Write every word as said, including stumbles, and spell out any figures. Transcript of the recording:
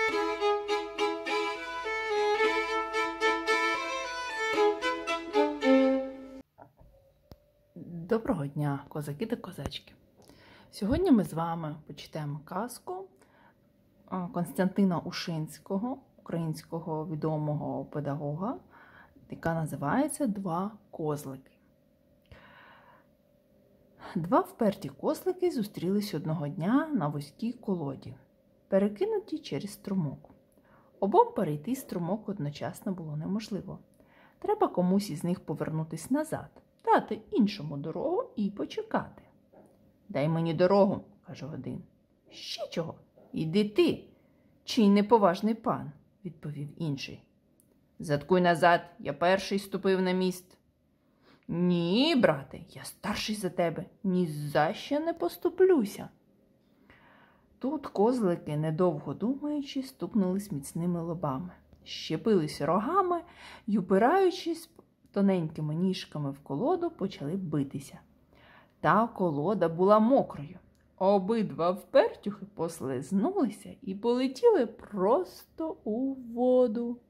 Доброго дня, козаки та козачки! Сьогодні ми з вами почитаємо казку Костянтина Ушинського, українського відомого педагога, яка називається «Два козлики». Два вперті козлики зустрілись одного дня на вузькій колоді, перекинуті через струмок. Обом перейти струмок одночасно було неможливо. Треба комусь із них повернутись назад, дати іншому дорогу і почекати. «Дай мені дорогу», – каже один. «Ще чого? Іди ти, чий неповажний пан», – відповів інший. «Заткуй назад, я перший ступив на міст». «Ні, брате, я старший за тебе, ні за що не поступлюся». Тут козлики, недовго думаючи, стукнулись міцними лобами, щепились рогами й, упираючись тоненькими ніжками в колоду, почали битися. Та колода була мокрою. Обидва впертюхи послизнулися і полетіли просто у воду.